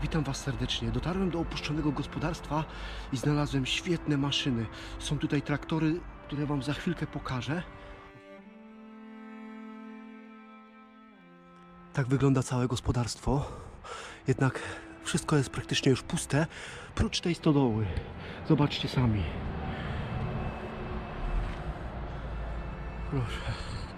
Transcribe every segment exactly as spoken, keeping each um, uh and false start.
Witam Was serdecznie. Dotarłem do opuszczonego gospodarstwa i znalazłem świetne maszyny. Są tutaj traktory, które Wam za chwilkę pokażę. Tak wygląda całe gospodarstwo. Jednak wszystko jest praktycznie już puste, prócz tej stodoły. Zobaczcie sami. Proszę.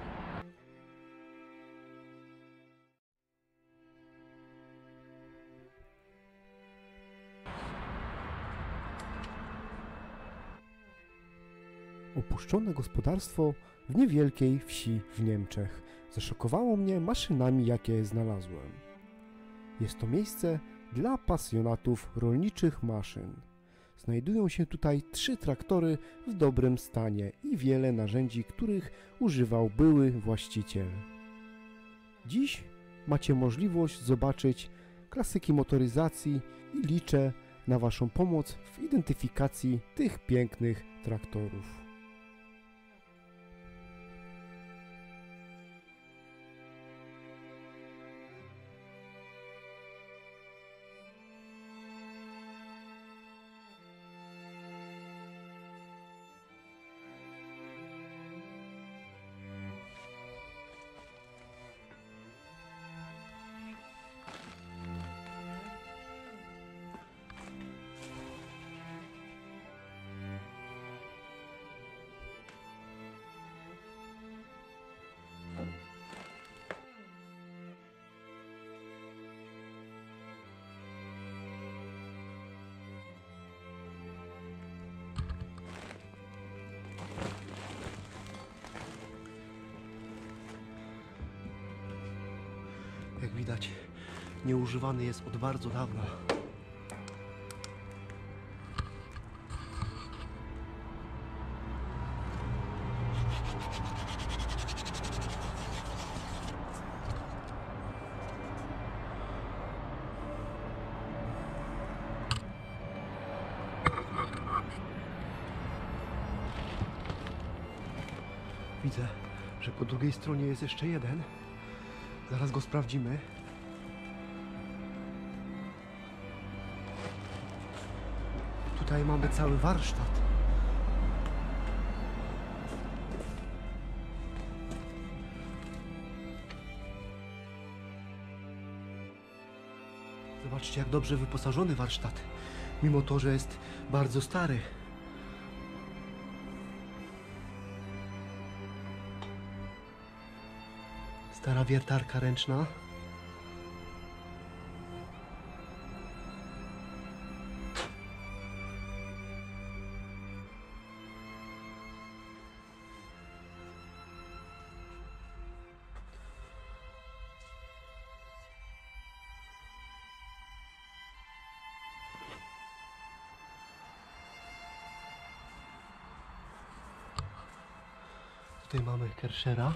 Opuszczone gospodarstwo w niewielkiej wsi w Niemczech zaszokowało mnie maszynami, jakie znalazłem. Jest to miejsce dla pasjonatów rolniczych maszyn. Znajdują się tutaj trzy traktory w dobrym stanie i wiele narzędzi, których używał były właściciel. Dziś macie możliwość zobaczyć klasyki motoryzacji i liczę na Waszą pomoc w identyfikacji tych pięknych traktorów. Jak widać, nieużywany jest od bardzo dawna. Widzę, że po drugiej stronie jest jeszcze jeden. Zaraz go sprawdzimy. Tutaj mamy cały warsztat. Zobaczcie, jak dobrze wyposażony warsztat, mimo to, że jest bardzo stary. Stara wiertarka ręczna. Tutaj mamy Kershera.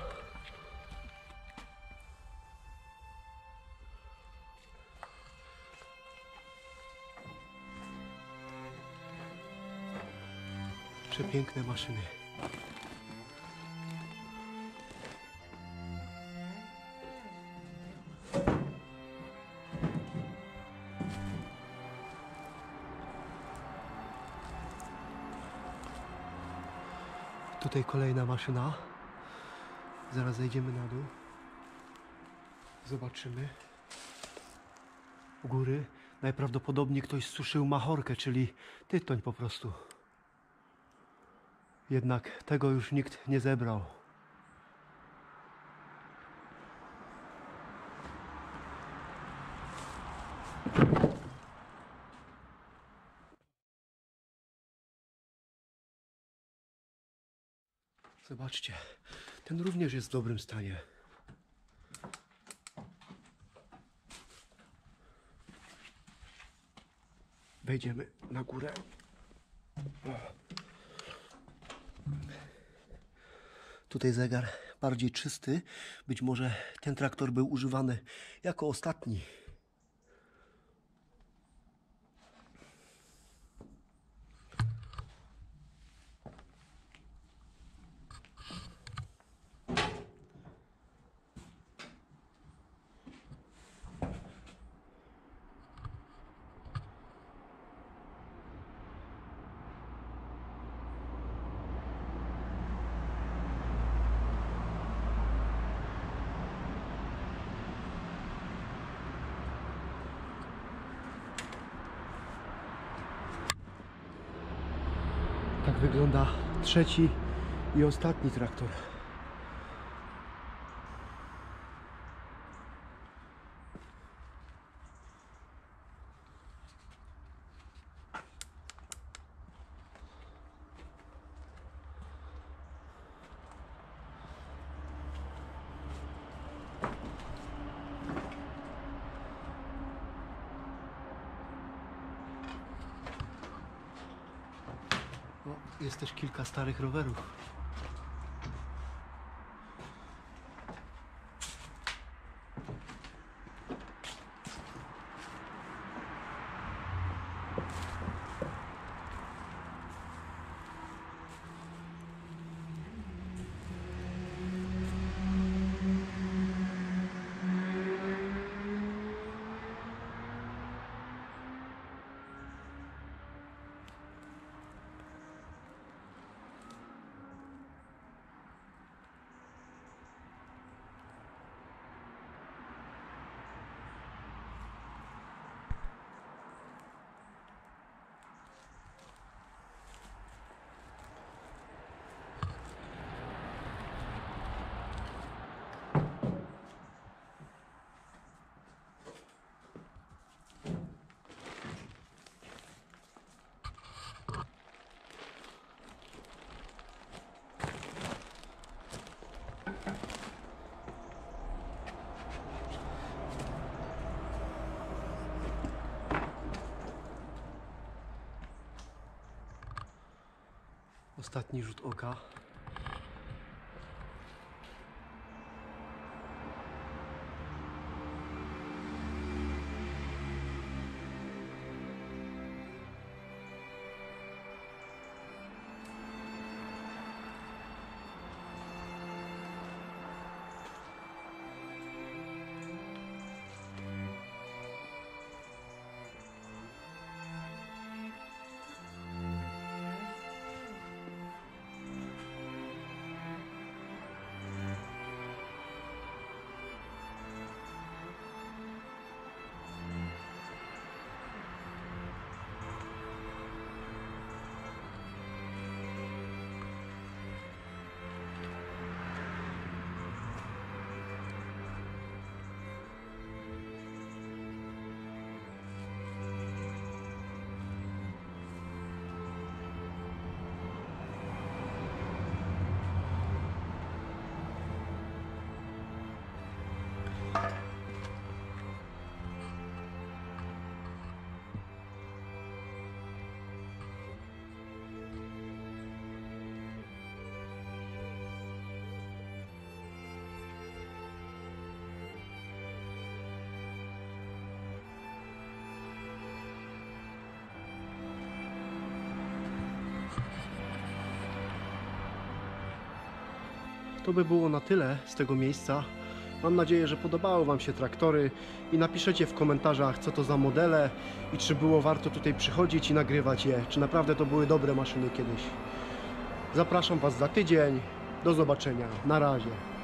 Przepiękne maszyny. Tutaj kolejna maszyna. Zaraz zejdziemy na dół. Zobaczymy. U góry najprawdopodobniej ktoś suszył machorkę, czyli tytoń po prostu. Jednak tego już nikt nie zebrał. Zobaczcie, ten również jest w dobrym stanie. Wejdziemy na górę. Tutaj zegar bardziej czysty. Być może ten traktor był używany jako ostatni. wygląda trzeci i ostatni traktor. O, jest też kilka starych rowerów. Ostatni rzut oka. To by było na tyle z tego miejsca. Mam nadzieję, że podobały Wam się traktory i napiszecie w komentarzach, co to za modele i czy było warto tutaj przychodzić i nagrywać je, czy naprawdę to były dobre maszyny kiedyś. Zapraszam Was za tydzień. Do zobaczenia. Na razie.